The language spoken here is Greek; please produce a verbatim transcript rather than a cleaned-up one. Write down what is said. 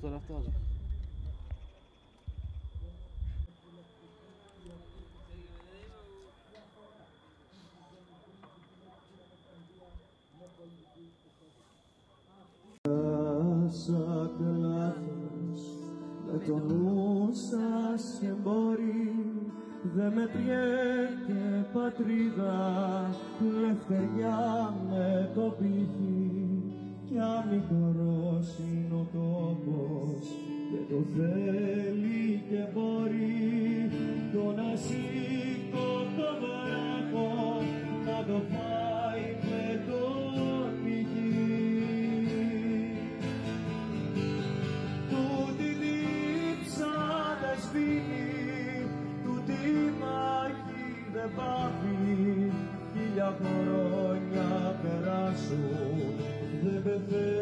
τώρα φτάζει. Κάσα λάθος με το νου σας και μπορεί, δε μετριέται πατρίδα, λευτεριά με το πύχη, κι αν μικρός είναι ο τόπος και το θέλει και μπορεί, το να σήκω το βράχο να το πάει με τον πύχη. Τούτη δίψα δεν σβήνει, τούτη μάχη δεν πάθει, χίλια χρόνια περάσουν δεν πεθαίνει.